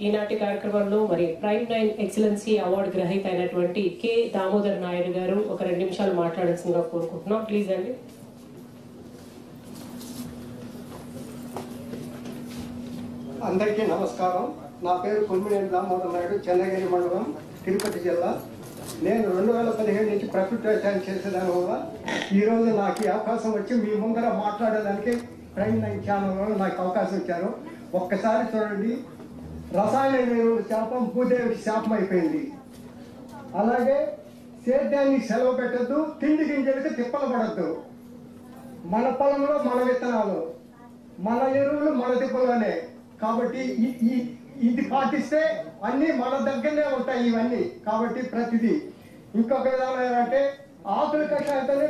ఈనాటి కార్యక్రమంలో మరి ప్రైమ్ 9 ఎక్సలెన్సీ అవార్డు గ్రహీత అయినటువంటి కె దామోదర్ నాయుడు గారు ఒక 2 నిమిషాలు మాట్లాడాల్సిందిగా కోరుకుంటున్నాం. ప్లీజ్ అండి. అందరికీ నమస్కారం. నా పేరు కొమ్మినేని దామోదర్ నాయుడు, చెన్నగిరి మండలం, తిరుపతి జిల్లా. నేను 2017 నుంచి ప్రకృతి వ్యవసాయం చేసేదాని వల్ల ఈరోజు నాకు ఈ అవకాశం వచ్చి మీ ముందర మాట్లాడేదానికి ప్రైమ్ 9 ఛానల్ వల్ల నాకు అవకాశం ఇచ్చారు. ఒక్కసారి చూడండి, రసాయన ఎరువుల శాపం భూదేవి శాపం అయిపోయింది. అలాగే సేద్యాన్ని సెలవు పెట్టద్దు, తిండి గింజలకు తిప్పలు పడద్దు. మన పొలంలో మన విత్తనాలు, మన ఎరువులు మన తిప్పలోనే. కాబట్టి ఇది పాటిస్తే అన్నీ మన దగ్గరనే ఉంటాయి ఇవన్నీ. కాబట్టి ప్రతిదీ. ఇంకొక విధానం ఏంటంటే ఆకుల కషాయంతోనే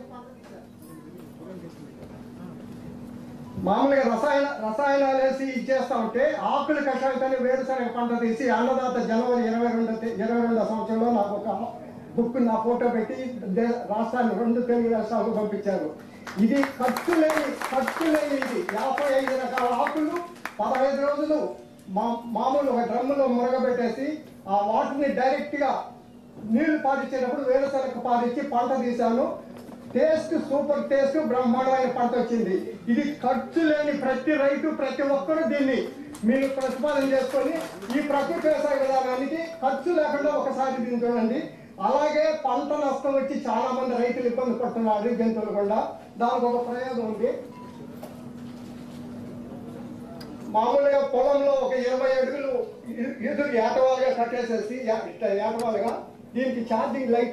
మామూలుగా రసాయనాలు వేసి ఇచ్చేస్తా ఉంటే ఆకుల కషాయంతోనే వేరుశనగ పంట తీసి అన్నదాత జనవరి 22 సంవత్సరంలో నాకు ఒక బుక్ నా ఫోటో పెట్టి రాష్ట్రాన్ని 2 తెలుగు రాష్ట్రాలకు పంపించారు. ఇది ఖర్చు లేని ఇది 55 రకాల ఆకులు 15 రోజులు మామూలు ఒక డ్రమ్ములో మురగబెట్టేసి ఆ వాటర్ని డైరెక్ట్గా నీళ్లు పాటించేటప్పుడు వేరుశనగ పాటించి పంట తీశాను. టేస్ట్ సూపర్ టేస్ట్, బ్రహ్మాండమైన పంట వచ్చింది. ఇది ఖర్చు లేని ప్రతి రైతు ప్రతి ఒక్కరూ దీన్ని మీరు ప్రతిపాదన చేసుకొని ఈ ప్రకృతి వ్యవసాయ విధానానికి ఖర్చు లేకుండా ఒకసారి దీన్ని చూడండి. అలాగే పంట నష్టం వచ్చి చాలా మంది రైతులు ఇబ్బంది పడుతున్నారు జంతువులు కూడా. దానికి ఒక ప్రయోగం ఉంది. మామూలుగా పొలంలో ఒక 20 అడుగులు ఎదురు ఏటవాలుగా కట్టేసేసి ఇట్లా ఏటవాలుగా దీనికి ఛార్జింగ్ లైట్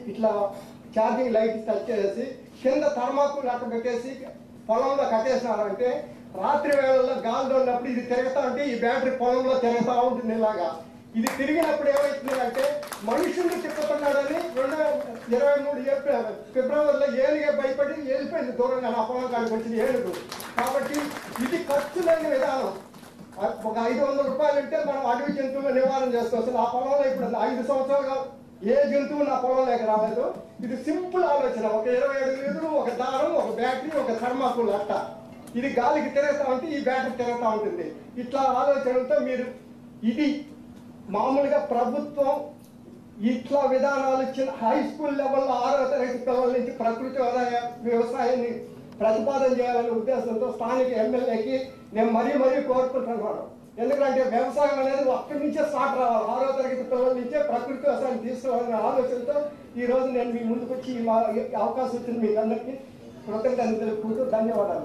టచ్ చేసి కింద థర్మాకోల్ అట్ట పెట్టేసి పొలంలో కట్టేసినారంటే రాత్రి వేళల్లో గాలి ఉన్నప్పుడు ఇది తిరుగుతా ఉంటే ఈ బ్యాటరీ పొలంలో తిరుగుతూ ఉంటుంది. ఇలాగా ఇది తిరిగినప్పుడు ఏమవుతుందంటే మనుషుల్ని తిప్పుతున్నాడని 2023 ఫిబ్రవరిలో ఏనుగే భయపడి వెళ్ళిపోయింది దూరంగా నా పొలం కాడికి వచ్చింది ఏనుగు. కాబట్టి ఇది ఖర్చు లేని విధానం. ఒక 500 రూపాయలు అంటే మనం అడవి జంతువులు నివారణ చేసుకోవచ్చు. నా పొలంలో ఇప్పుడు 5 సంవత్సరాలుగా ఏ జంతువు నా పొలంలోకి రాలేదు. ఇది సింపుల్ ఆలోచన. ఒక 20 అడుగులు ఎదురు, ఒక దారం, ఒక బ్యాటరీ, ఒక థర్మాకోల్ అట్ట. ఇది గాలికి తిరుగుతూ ఉంటే ఈ బ్యాటరీ తిరుగుతూ ఉంటుంది. ఇట్లా ఆలోచనలతో మీరు ఇది మామూలుగా ప్రభుత్వం ఇట్లా విధానాలు చిన్న హై స్కూల్ లెవెల్లో 6వ తరగతి పిల్లల నుంచి ప్రకృతి వ్యవసాయాన్ని ప్రతిపాదన చేయాలనే ఉద్దేశంతో స్థానిక ఎమ్మెల్యేకి నేను మరీ కోరుకుంటున్నాను. ఎందుకంటే వ్యవసాయం అనేది అక్కడి నుంచే స్టార్ట్ రావాలి. 6వ తరగతి పిల్లల నుంచే ప్రకృతి వ్యవసాయం తీసుకోవాలనే ఆలోచనతో ఈరోజు నేను మీ ముందుకు వచ్చి ఈ అవకాశం వచ్చింది. మీకు అందరికీ కృతజ్ఞతలు తెలుపుకుంటూ ధన్యవాదాలు.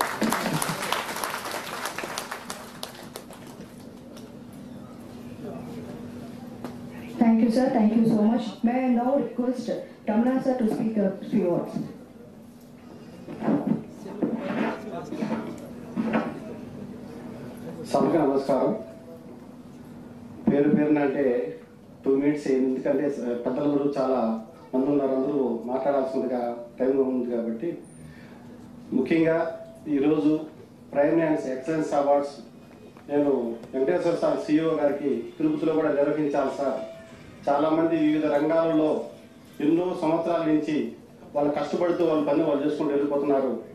Thank you, sir. Thank you so much. May I now request Tamna sir to speak a few words. సభకు నమస్కారం. పేరునంటే 2 minutes ఎందుకంటే పెద్దలందరూ చాలా మంది ఉన్నారు, అందరూ మాట్లాడాల్సిందిగా టైం ఉంది కాబట్టి. ముఖ్యంగా ఈరోజు ప్రైమ్ 9 ఎక్సలెన్స్ అవార్డ్స్ నేను వెంకటేశ్వర సార్ CEO గారికి తిరుపతిలో కూడా నిర్వహించాలి సార్. చాలామంది వివిధ రంగాలలో ఎన్నో సంవత్సరాల నుంచి వాళ్ళు కష్టపడుతూ వాళ్ళ పని వాళ్ళు చేసుకుంటూ వెళ్ళిపోతున్నారు.